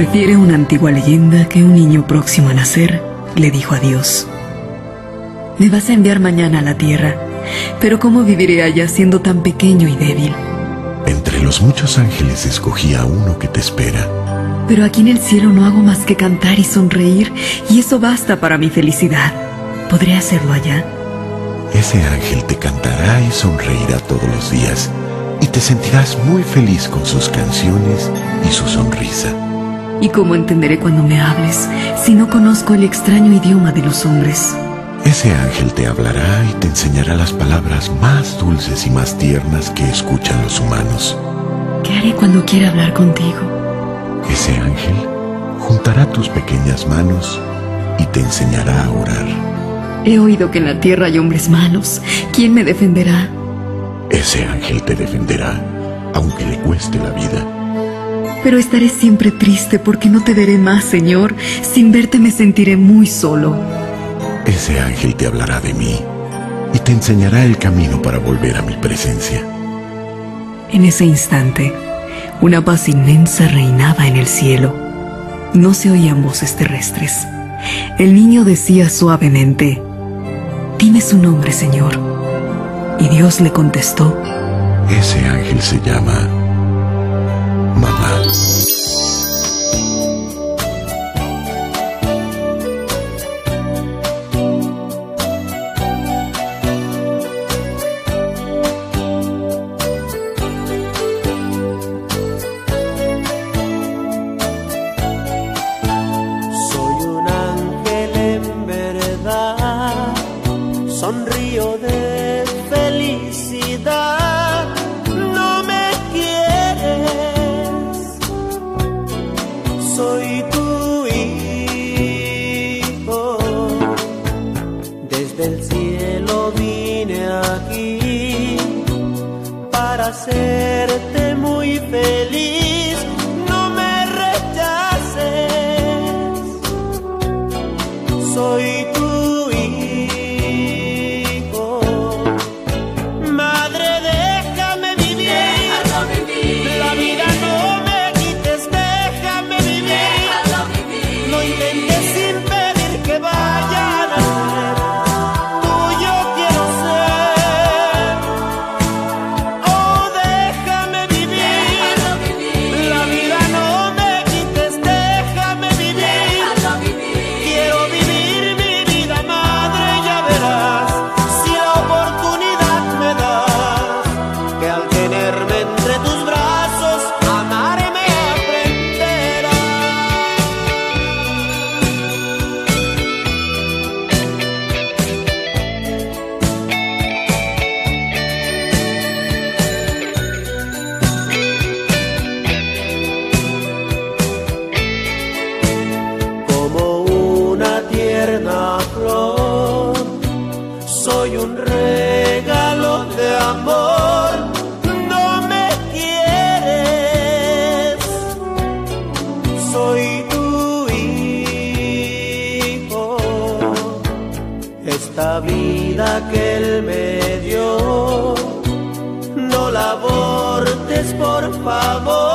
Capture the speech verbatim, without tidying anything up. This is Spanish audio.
Refiere una antigua leyenda que un niño próximo a nacer le dijo a Dios: me vas a enviar mañana a la tierra, pero ¿cómo viviré allá siendo tan pequeño y débil? Entre los muchos ángeles escogí a uno que te espera. Pero aquí en el cielo no hago más que cantar y sonreír, y eso basta para mi felicidad. ¿Podré hacerlo allá? Ese ángel te cantará y sonreirá todos los días, y te sentirás muy feliz con sus canciones y su sonrisa. ¿Y cómo entenderé cuando me hables, si no conozco el extraño idioma de los hombres? Ese ángel te hablará y te enseñará las palabras más dulces y más tiernas que escuchan los humanos. ¿Qué haré cuando quiera hablar contigo? Ese ángel juntará tus pequeñas manos y te enseñará a orar. He oído que en la tierra hay hombres malos. ¿Quién me defenderá? Ese ángel te defenderá, aunque le cueste la vida. Pero estaré siempre triste porque no te veré más, Señor. Sin verte me sentiré muy solo. Ese ángel te hablará de mí y te enseñará el camino para volver a mi presencia. En ese instante, una paz inmensa reinaba en el cielo. No se oían voces terrestres. El niño decía suavemente: dime su nombre, Señor. Y Dios le contestó: ese ángel se llama Mamá. Sonrío de felicidad, no me quieres, soy tu hijo. Desde el cielo vine aquí para hacerte muy feliz, no me rechaces, soy tu flor, soy un regalo de amor, no me quieres, soy tu hijo. Esta vida que él me dio, no la abortes por favor.